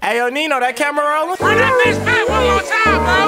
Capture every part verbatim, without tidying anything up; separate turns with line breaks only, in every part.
Hey, yo, Nino, that camera rolling?
Run that bitch back one more time, bro.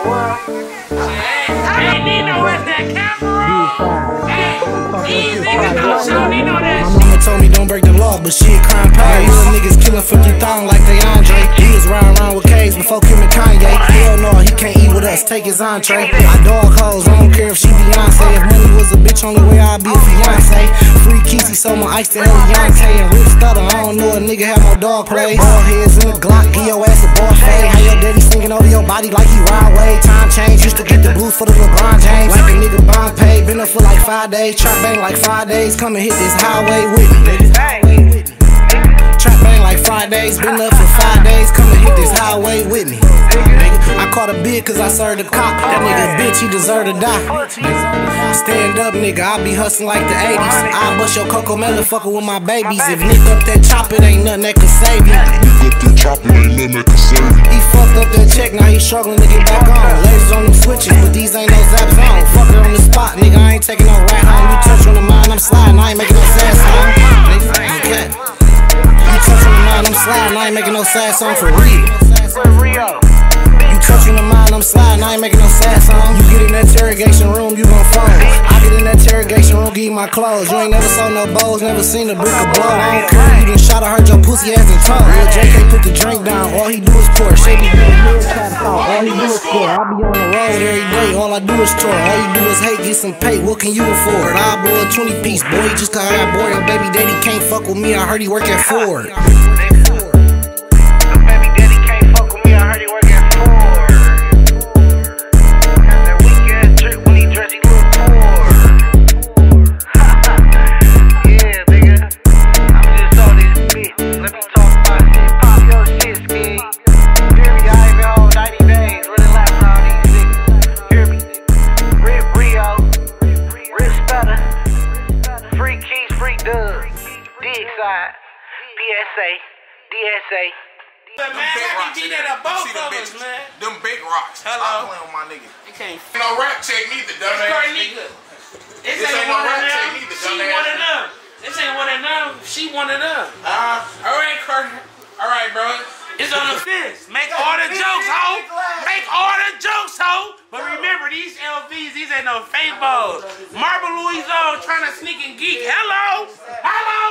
Hey, Nino, is that camera roll? Hey, these niggas don't show Nino that shit.
My mama told me don't break the law, but shit crime pays. Little niggas killing fifty thousand like they Andre. He was riding around with K's before Kim and Kanye. Hell no, he can't eat with us, take his entree. I dog hoes, I don't care if she Beyonce. If money was a bitch, only way I'd be a fiance. Free Keezy, so my ice to Eliante. And Rip Stutter, I don't know a nigga have no dog play. Ball heads in the Glock, give your ass a ball fade. How your daddy singing over your body like he ride way. Time change, used to get the blues for the LeBron James. Like a nigga bond paid, been up for like five days. Trap bang like five days, come and hit this highway with me, nigga. Trap bang like Fridays, been up for five days, come and hit this highway with me, nigga. I caught a bid cause I served a cop. That nigga bitch, he deserve to die. Stand up, nigga, I be hustling like the eighties. I bust your Coco Melon, fuckin' with my babies. If Nick up that chop, it ain't nothing that can save me.
Nick up that chop, it ain't nothing that can save me.
He fucked up that check, now he struggling to get back on. Lasers on them switches, but these ain't no zap zone. Fuck it on the spot, nigga, I ain't taking no rat home. You touch on the mind, I'm sliding, I ain't making no sad song. Okay. You touch on the mind, I'm sliding, I ain't making no sad song for real. You touch on the mind, I'm sliding, I ain't making no sad song. You get in that interrogation room, you gon' phone. I get in that interrogation room, give you my clothes. You ain't never saw no bows, never seen a brick of blow. I don't care, you done shot or hurt your pussy ass and tongue. Real J K put the drink down, all he do is pour. Shake me through the mirror, try to fall, all he do is pour. I be on the road every day, all I do is tour. All you do is hate, get some pay, what can you afford? I blow a twenty piece, boy, just cause I got bored. Your baby daddy can't fuck with me, I heard he work at Ford.
D S A, D S A.
Them big rocks, see the bitches, man. Them big rocks. Hello. I'm playing with my nigga. You can't. Ain't no rap check neither, dumbass.
This ain't one of them. She one of them. This ain't one of them. She one of them. Uh, all right, Kurt. All right, bro. It's on the fence. Make all the jokes, ho. Make all the jokes, ho. But remember, these L Vs, these ain't no fake balls. Marble Louis on trying to sneak and geek. Hello. Hello.